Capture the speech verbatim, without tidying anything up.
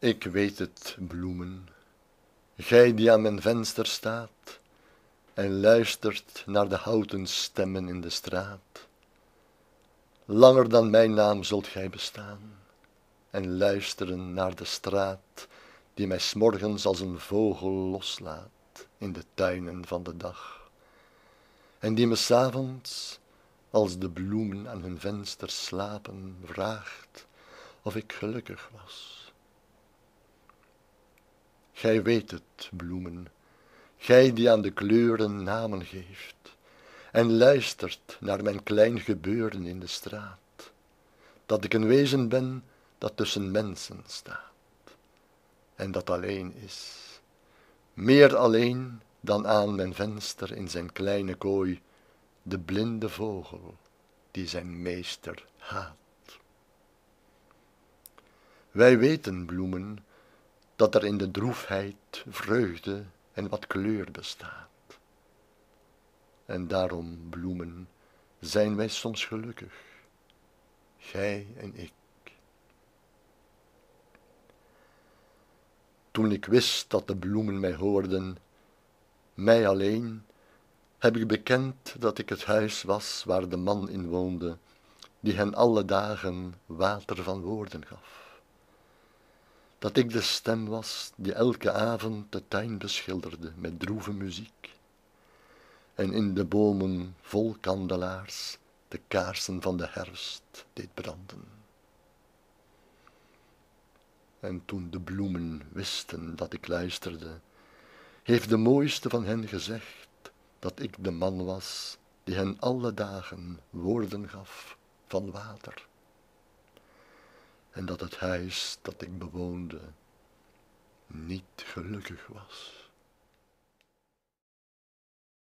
Ik weet het, bloemen, gij die aan mijn venster staat en luistert naar de houten stemmen in de straat. Langer dan mijn naam zult gij bestaan en luisteren naar de straat die mij 's morgens als een vogel loslaat in de tuinen van de dag en die me 's avonds, als de bloemen aan hun venster slapen, vraagt of ik gelukkig was. Gij weet het, bloemen, gij die aan de kleuren namen geeft en luistert naar mijn klein gebeuren in de straat, dat ik een wezen ben dat tussen mensen staat en dat alleen is, meer alleen dan aan mijn venster in zijn kleine kooi de blinde vogel die zijn meester haat. Wij weten, bloemen, dat er in de droefheid vreugde en wat kleur bestaat. En daarom, bloemen, zijn wij soms gelukkig, gij en ik. Toen ik wist dat de bloemen mij hoorden, mij alleen, heb ik bekend dat ik het huis was waar de man in woonde, die hen alle dagen water van woorden gaf. Dat ik de stem was die elke avond de tuin beschilderde met droeve muziek en in de bomen vol kandelaars de kaarsen van de herfst deed branden. En toen de bloemen wisten dat ik luisterde, heeft de mooiste van hen gezegd dat ik de man was die hen alle dagen woorden gaf van water. En dat het huis dat ik bewoonde niet gelukkig was.